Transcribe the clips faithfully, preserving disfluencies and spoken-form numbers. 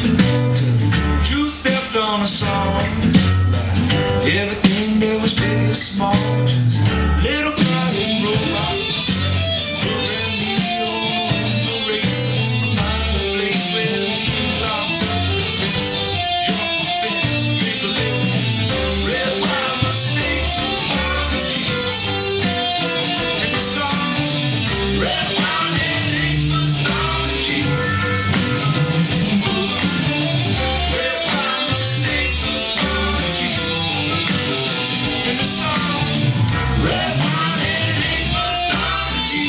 Truth stepped on a song. Everything that was big and small, just little crying robot. Brand new window racing, find a place where we can lock up. Jump a fit, drink a lick, red wine, mistakes, and apology. And the song, red wine, headaches, mythology. Red wine, mistakes, apology. In the song, red wine, headaches, mythology.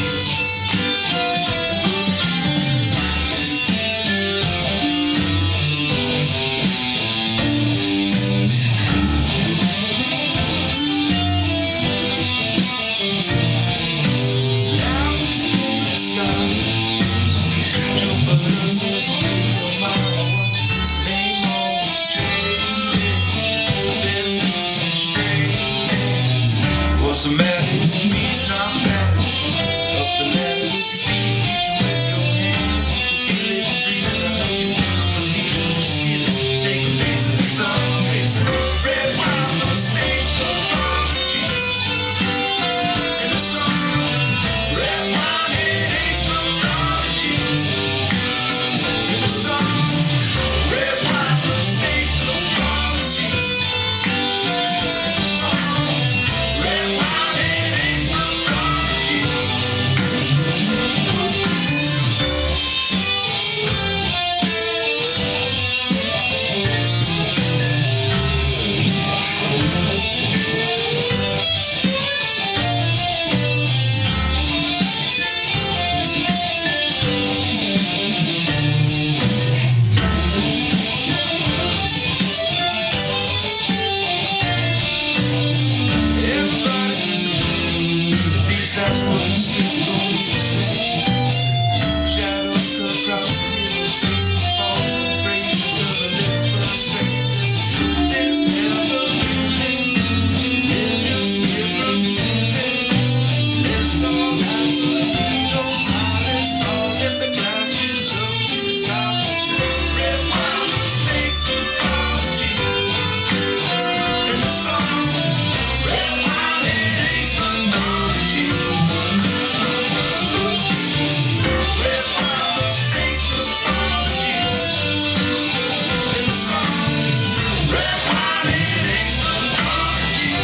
Now it's in the sky. Jump a little sense, no matter what. Name always changing. Then some strange. What's the matter? These times matter. Up the ladder, see you with your hand. Feel it, breathe it out. You wanna believe it, just feel it. Take a taste of the sun, taste of red wine, mistakes, apology. In the sun, red wine, headaches, mythology. In the sun, red wine, mistakes, apology. Red wine, headaches, mythology. Everybody's in the mood. These last words still don't need to say. Shadows cut across the hills, takes and falls, embraces of a little second. Truth is never ending. They're just here pretending. Let's all have to leave on high. Let's all get the glasses up to the sky. Red wine, mistakes, apology. In the sun, red wine, headaches, mythology. Red wine, mistakes, apology. In the sun, red wine, headaches, mythology.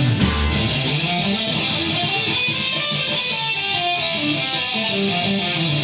Thank you.